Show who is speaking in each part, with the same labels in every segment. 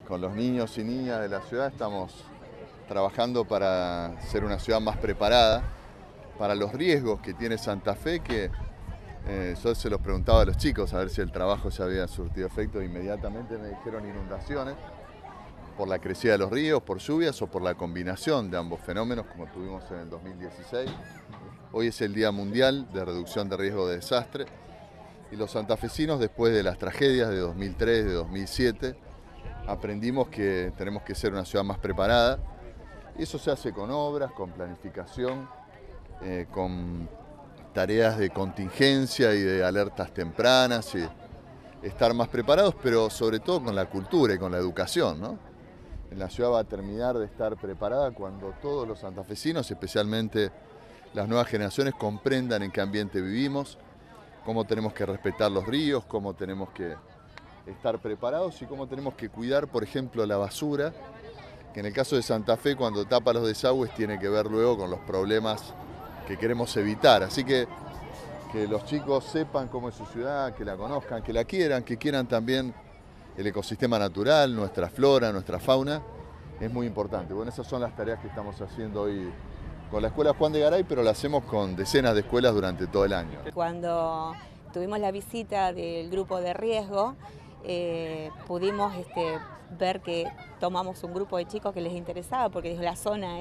Speaker 1: con los niños y niñas de la ciudad estamos trabajando para ser una ciudad más preparada para los riesgos que tiene Santa Fe, que yo se los preguntaba a los chicos a ver si el trabajo ya había surtido efecto. Inmediatamente me dijeron inundaciones por la crecida de los ríos, por lluvias o por la combinación de ambos fenómenos, como tuvimos en el 2016. Hoy es el Día Mundial de Reducción de Riesgo de Desastre y los santafesinos, después de las tragedias de 2003, de 2007, aprendimos que tenemos que ser una ciudad más preparada. Y eso se hace con obras, con planificación, con tareas de contingencia y de alertas tempranas, y estar más preparados, pero sobre todo con la cultura y con la educación, ¿no? La ciudad va a terminar de estar preparada cuando todos los santafesinos, especialmente las nuevas generaciones, comprendan en qué ambiente vivimos, cómo tenemos que respetar los ríos, cómo tenemos que estar preparados y cómo tenemos que cuidar, por ejemplo, la basura, que en el caso de Santa Fe, cuando tapa los desagües, tiene que ver luego con los problemas que queremos evitar. Así que los chicos sepan cómo es su ciudad, que la conozcan, que la quieran, que quieran también el ecosistema natural, nuestra flora, nuestra fauna, es muy importante. Bueno, esas son las tareas que estamos haciendo hoy con la Escuela Juan de Garay, pero la hacemos con decenas de escuelas durante todo el año.
Speaker 2: Cuando tuvimos la visita del grupo de riesgo, pudimos ver que tomamos un grupo de chicos que les interesaba, porque la zona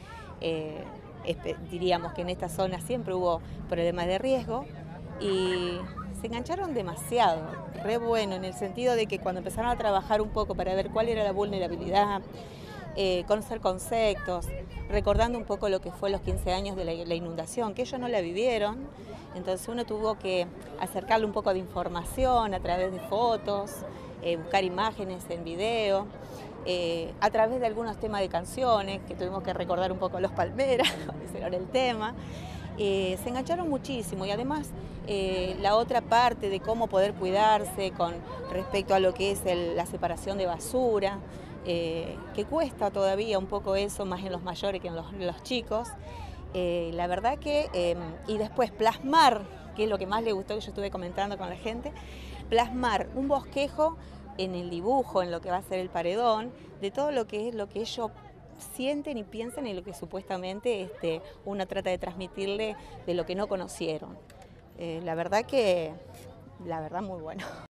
Speaker 2: diríamos que en esta zona siempre hubo problemas de riesgo, y se engancharon demasiado, re bueno, en el sentido de que cuando empezaron a trabajar un poco para ver cuál era la vulnerabilidad, conocer conceptos, recordando un poco lo que fue los 15 años de la inundación, que ellos no la vivieron, entonces uno tuvo que acercarle un poco de información a través de fotos, buscar imágenes en video, a través de algunos temas de canciones, que tuvimos que recordar un poco Los Palmeras, ese era el tema. Se engancharon muchísimo, y además la otra parte de cómo poder cuidarse con respecto a lo que es la separación de basura, que cuesta todavía un poco eso, más en los mayores que en los chicos. La verdad que, y después plasmar, que es lo que más le gustó, que yo estuve comentando con la gente, plasmar un bosquejo en el dibujo, en lo que va a ser el paredón, de todo lo que es lo que ellos sienten y piensan y lo que supuestamente uno trata de transmitirle de lo que no conocieron. La verdad muy bueno.